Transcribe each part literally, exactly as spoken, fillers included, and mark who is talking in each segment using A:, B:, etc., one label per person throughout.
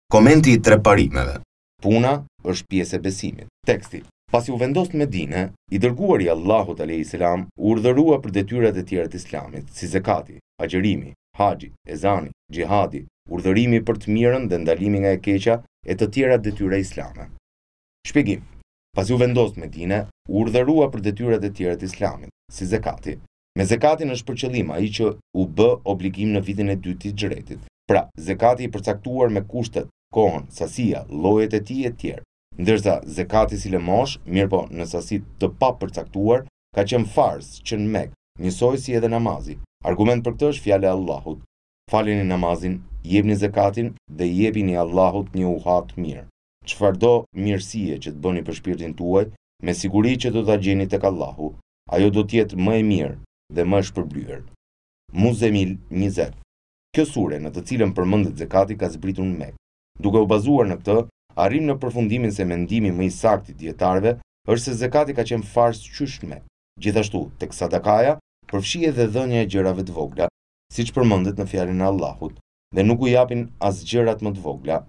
A: Komenti i tre parimeve.
B: Puna është pjesë e besimit. Teksti. Pasi u vendos në Medinë, i dërguari i Allahut alayhis salam u urdhërua për detyrat e tjera të Islamit, si zakati, agjërimi, haxhi, ezani, xhihadi, urdhërimi për të mirën dhe ndalimi nga e keqja e të tjera detyra islame. Shpjegim. Pasi u vendos në Medinë, u urdhërua për detyrat e tjera të Islamit, si zakati. Me zakatin është për qëllim ai që u bë obligim në vitin e dytë të Hijretit. Pra, zakati i përcaktuar me kushtet, kohën, sasia, llojet e tij e tjerë. Ndërsa zakati si lëmosh, mirë po në sasi të pa përcaktuar, ka qenë farz që në Mekë, njësoj si edhe namazi. Argument për këtë është fjala e Allahut. Faleni namazin, jepni zakatin dhe jepini Allahut një uhat mirë. Çfarëdo mirësie që të bëni për shpirtin tuaj, me siguri që do ta gjeni tek Allahu, ajo do të jetë më e mirë dhe më e shpërblyer. Muzemil njëzet. Kjo sure në të cilën përmendet zakati ka zbritur në Mekë. Duke u bazuar në këtë, arrim në përfundimin se mendimi më i saktë i dietarëve është se zakati ka qenë farz qysh në Mekë. Gjithashtu, tek sadakaja përfshi edhe dhënia e gjërave të vogla, siç përmendet në fjalën e Allahut, dhe nuk u japin as gjërat më të vogla.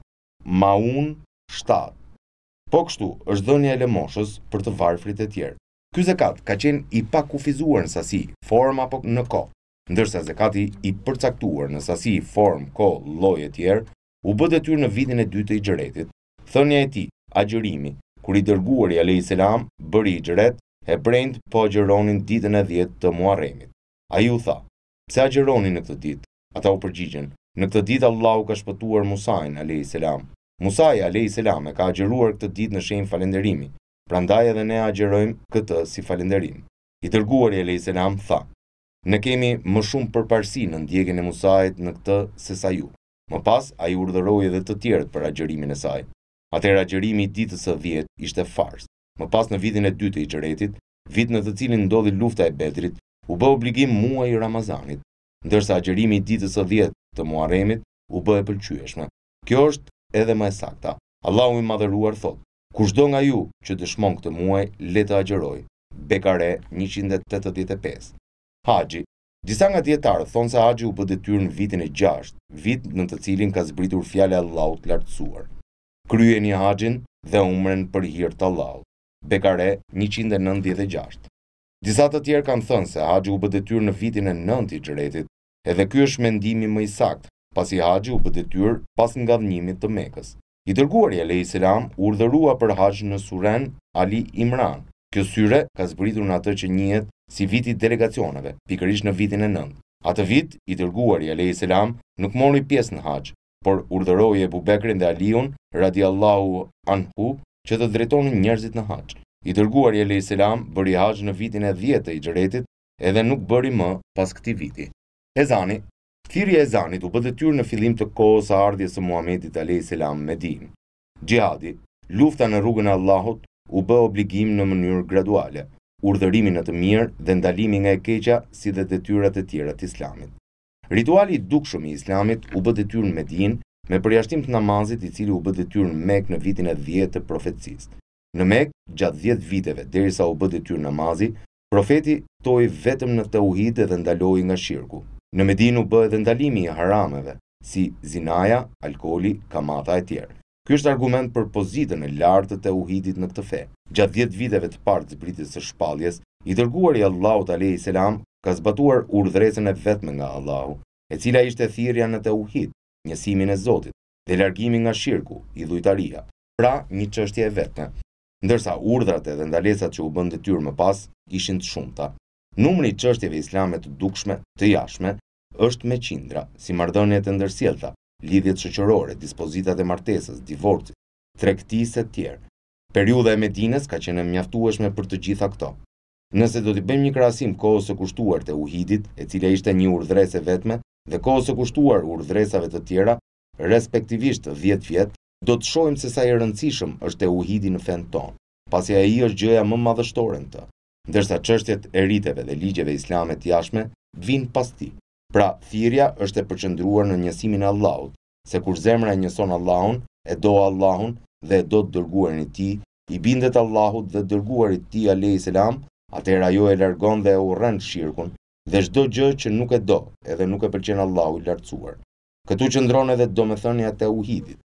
B: Maun shtat. Po kështu është dhënia e lëmoshës për të varfrit e tjerë. Ky zakat ka qenë i pakufizuar në sasi, formë apo në kohë, ndërsa zakati i përcaktuar në sasi, formë, kohë, lloj e tjerë u bë detyrë në vitin e dytë të Hijretit. Thënia e tij, agjërimi, kur i dërguari alayhis salam bëri hijret, hebrejt po agjëronin ditën e dhjetë të Muharremit. Ai u tha: "Pse agjëroni në këtë ditë?" Ata u përgjigjen: "Në këtë ditë Allahu ka shpëtuar Musain alayhis salam. Musai alayhis salam e ka agjëruar këtë ditë në shenjë falënderimi. Prandaj edhe ne agjërojmë këtë si falënderim." I dërguari alayhis salam tha: "Ne kemi më shumë përparësi në ndjekjen e Musait në këtë se sa ju." Më pas, ai urdhëroi edhe të tjerët për agjërimin e saj. Atëherë agjërimi i ditës së dhjetë ishte farz. Më pas në vitin e dytë të Hijretit, vit në të cilin ndodhi lufta e Bedrit, u bë obligim muaji i Ramazanit, ndërsa agjërimi i ditës së dhjetë të Muharremit u bë e pëlqyeshme. Kjo është edhe më e sakta. Allahu i madhëruar thotë: "Kushdo nga ju që dëshmon këtë muaj, le të agjërojë." Bekare njëqind e tetëdhjetë e pesë. Haxhi. Disa nga dietarët thonë se haxhi u bë detyrë në vitin e gjashtë, vit në të cilin ka zbritur fjala e Allahut lartësuar. Kryeni haxhin dhe umren për hir të Allahut. Bekare njëqind e nëntëdhjetë e gjashtë. Disa të tjerë kanë thënë se haxhi u bë detyrë në vitin e nëntë të Hijretit, edhe ky është mendimi më i saktë, pasi haxhi u bë detyrë pas ngadhnimit të Mekës. I dërguari alayhis salam urdhërua për haxh në suren Ali Imran. Kjo syre ka zbritur në atë që njihet si viti i delegacioneve, pikërisht në vitin e nëntë. Atë vit, i dërguari alayhis salam nuk mori pjesë në haxh, por urdhëroi Ebu Bekrin dhe Aliun radiallahu anhu që të drejtonin njerëzit në haxh. I dërguari alayhis salam bëri haxh në vitin e dhjetë të Hijretit edhe nuk bëri më pas këtij viti. Ezani. Thirrja e ezanit u bë detyrë në fillim të kohës së ardhjes së Muhamedit alayhis salam në Medinë. Xhihadi, lufta në rrugën e Allahut, u bë obligim në mënyrë graduale, urdhërimi në të mirë dhe ndalimi nga e keqja si dhe detyrat e tjera të Islamit. Rituali i dukshëm i Islamit u bë detyrë në Medinë me përjashtim të namazit, i cili u bë detyrë në Mekë në vitin e dhjetë të profecisë. Në Mekë, gjatë dhjetë viteve derisa u bë detyrë namazi, profeti toi vetëm në tauhid dhe ndaloi nga shirku. Në Medinë u bë edhe ndalimi i harameve, si zinaja, alkooli, kamata e tjerë. Ky është argument për pozitën e lartë të tauhidit në këtë fe. Gjatë dhjetë viteve të parë të zbritjes së shpalljes, i dërguari i Allahut alayhis salam ka zbatuar urdhresën e vetme nga Allahu, e cila ishte thirrja në tauhid, njësimin e Zotit, dhe largimi nga shirku, idhujtaria, pra një çështje e vetme. Ndërsa urdhrat dhe ndalesat që u bën detyrë më pas ishin të shumta. Numri i çështjeve islame të dukshme, të jashtme, është me qindra, si marrëdhëniet e ndërsjellta, lidhjet shoqërore, dispozitat e martesës, divorcit, tregtisë e tjerë. Periudha e Medinës ka qenë mjaftueshme për të gjitha këto. Nëse do të bëjmë një krahasim kohës së kushtuar të uhidit, e cila ishte një urdhresë e vetme, dhe kohës së kushtuar urdhresave të tjera, respektivisht dhjetë vjet, do të shohim se sa i rëndësishëm është uhidi në fen tonë, pasi ai është gjëja më madhështore në të. Ndërsa çështjet e riteve dhe ligjeve islame të jashtme vijnë pas tij. Pra, thirrja është e përqendruar në njësimin e Allahut, se kur zemra e njëson Allahun, e do Allahun dhe e do të dërguarin e tij, i bindet Allahut dhe dërguarit të tij alayhis salam, atëherë ajo e largon dhe e urren shirkun dhe çdo gjë që nuk e do edhe nuk e pëlqen Allahu i lartësuar. Këtu qëndron edhe domethënia e tauhidit,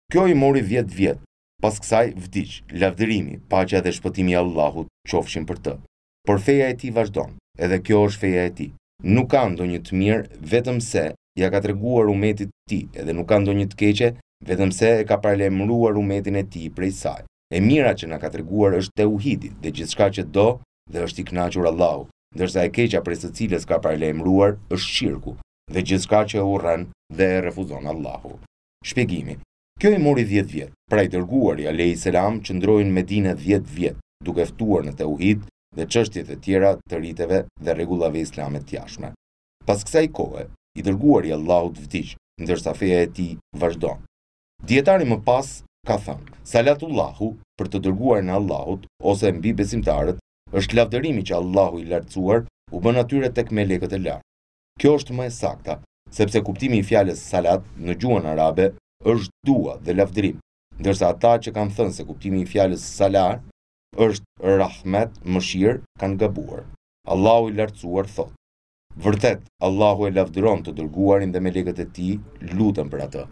B: Kjo i mori dhjetë vjet. Pas kësaj vdiq, lavdërimi, paqja dhe shpëtimi i Allahut qofshin për të. Por feja e tij vazhdon, edhe kjo është feja e tij. Nuk ka ndonjë të mirë vetëm se ja ka treguar umetit të tij, edhe nuk ka ndonjë të keqe vetëm se e ka paralajmëruar umetin e tij prej saj. E mira që na ka treguar është tauhidi dhe gjithçka që do dhe është i kënaqur Allahu, ndërsa e keqja prej së cilës ka paralajmëruar është shirku dhe gjithçka që e urren dhe e refuzon Allahu. Shpjegimi. Kjo i mori dhjetë vjet. Pra i dërguari alayhis salam qëndroi në Medinë dhjetë vjet, duke ftuar në tauhid dhe çështjet e tjera të riteve dhe rregullave islame të jashtme. Pas kësaj kohe, i dërguari i Allahut vdiq, ndërsa feja e tij vazhdon. Dietari më pas ka thënë: Salatullahu për të dërguarin e Allahut ose mbi besimtarët është lavdërimi që Allahu i lartësuar u bën atyre tek melekët e lartë. Kjo është më e sakta, sepse kuptimi i fjalës salat në gjuhën arabe është dua dhe lavdërim, ndërsa ata që kanë thënë se kuptimi i fjalës salar është rahmet, mëshirë, kanë gabuar. Allahu i lartësuar thotë: Vërtet, Allahu e lavdëron të dërguarin dhe melekët e tij lutën për atë.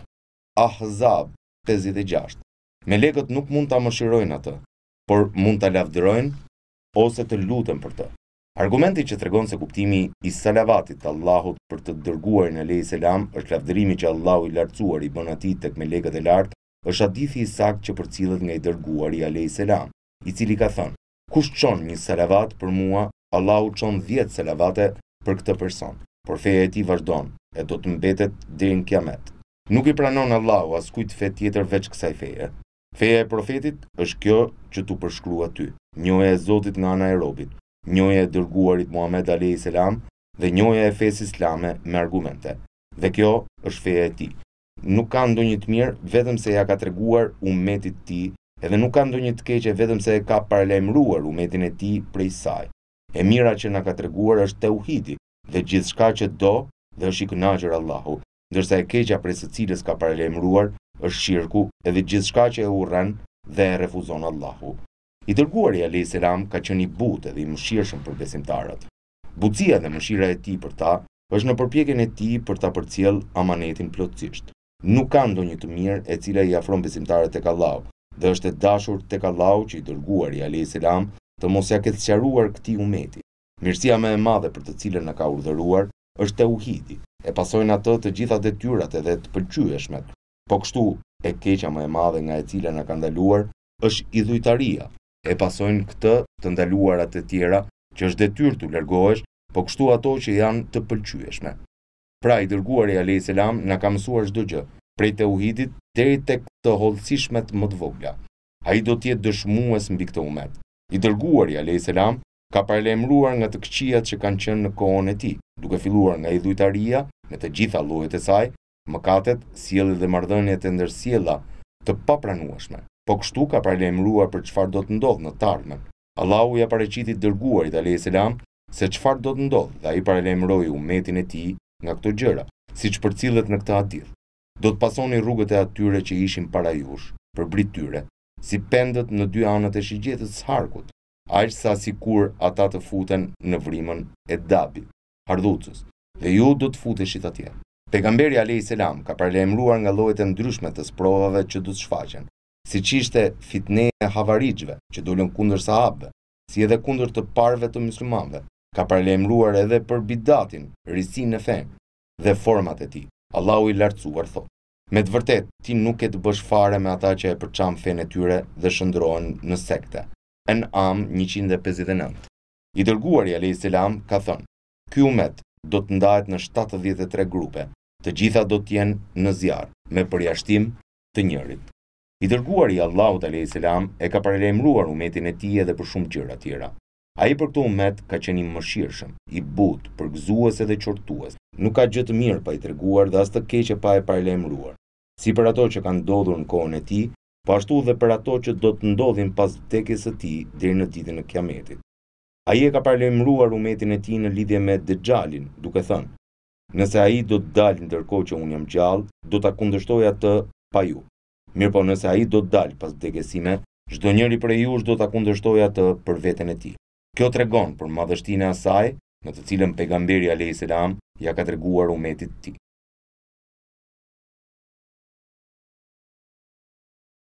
B: Ahzab pesëdhjetë e gjashtë. Melekët nuk mund ta mëshirojnë atë, por mund ta lavdërojnë ose të lutën për të. Argumenti që tregon se kuptimi i salavatit të Allahut për të dërguarin alayhis salam është lavdërimi që Allahu i lartësuar i bën atij tek melekët e lartë, është hadithi i saktë që përcillet nga i dërguari alayhis salam, i cili ka thënë: Kush çon një salavat për mua, Allahu çon dhjetë salavate për këtë person, por feja e tij vazhdon e do të mbetet deri në kiamet. Nuk i pranon Allahu askujt fe tjetër veç kësaj feje. Feja e profetit është kjo që tu përshkrua ty, njohja e Zotit nga ana e robit, njohja e dërguarit Muhammed alayhis salam dhe njohja e fesë islame me argumente. Dhe kjo është feja e tij. Nuk ka ndonjë të mirë vetëm se ja ka treguar umetit të tij, edhe nuk ka ndonjë të keqe vetëm se e ka paralajmëruar umetin e tij prej saj. E mira që na ka treguar është tauhidi dhe gjithçka që do dhe është i kënaqur Allahu, ndërsa e keqja prej së cilës ka paralajmëruar është shirku edhe gjithçka që e urren dhe e refuzon Allahu. I dërguari alayhis salam ka qenë i butë dhe i mëshirshëm për besimtarët. Butësia dhe mëshira e tij për ta është në përpjekjen e tij për ta përcjell amanetin plotësisht. Nuk ka ndonjë të mirë e cila i afron besimtarët tek Allahu, dhe është e dashur tek Allahu që i dërguari alayhis salam të mos ja ketë sqaruar këtij umeti. Mirësia më e madhe për të cilën na ka urdhëruar është tauhidi, e pasojnë atë të gjitha detyrat edhe të pëlqyeshmet. Po kështu, e keqja më e madhe nga e cila na ka ndaluar është idhujtaria, e pasojnë këtë të ndaluarat e tjera që është detyrë të largohesh, po kështu ato që janë të pëlqyeshme. Pra i dërguari alayhis salam na ka mësuar çdo gjë, prej tauhidit deri tek të hollësishmet më të vogla. Ai do të jetë dëshmues mbi këtë umet. I dërguari alayhis salam ka paralajmëruar nga të këqijat që kanë qenë në kohën e tij, duke filluar nga idhujtaria me të gjitha llojet e saj, mëkatet, sjelljet dhe marrëdhëniet e ndërsjella të papranueshme. Po kështu ka paralajmëruar për çfarë do të ndodhë në të ardhmen. Allahu ja paraqiti dërguarit alayhis salam se çfarë do të ndodhë dhe ai paralajmëroi umetin e tij nga këto gjëra, siç përcillet në këtë hadith. Do të pasoni rrugët e atyre që ishin para jush, për brityre, si pendët në dy anët e shigjetës së harkut, aq sa sikur ata të futen në vrimën e Dabit, Hardhucës, dhe ju do të futeshit atje. Pejgamberi alayhis salam ka paralajmëruar nga llojet e ndryshme të sprovave që do të shfaqen, siç ishte fitneja e havarixhve që dolën kundër sahabëve, si edhe kundër të parëve të muslimanëve. Ka paralajmëruar edhe për bidatin, risinë e fen dhe format e tij. Allahu i lartësuar thotë: Me të vërtet, ti nuk e të bësh fare me ata që e përçan fen e tyre dhe shndrohen në sekte. En'am njëqind e pesëdhjetë e nëntë. I dërguari alayhis salam ka thënë: Ky umet do të ndahet në shtatëdhjetë e tre grupe, të gjitha do të jenë në zjarr, me përjashtim të njërit. I dërguari i Allahut alayhis salam e ka paralajmëruar umetin e tij edhe për shumë gjëra tjera. Ai për këtë umet ka qenë i mëshirshëm, i butë, përgëzues edhe qortues. Nuk ka gjë të mirë pa i treguar dhe as të keqe pa e paralajmëruar. Si për ato që kanë ndodhur në kohën e tij, po ashtu dhe për ato që do të ndodhin pas vdekjes së tij deri në ditën e Kiametit. Ai e ka paralajmëruar umetin e tij në lidhje me Dexhalin, duke thënë: Nëse ai do të dalë ndërkohë që unë jam gjallë, do ta kundërshtoj atë pa ju. Mirpo nëse ai do të dalë pas vdekjes sime, çdo njeri prej jush do ta kundërshtoj atë për veten e tij. Kjo tregon për madhështinë e asaj, në të cilën pejgamberi alayhis salam ja ka treguar umetit të tij.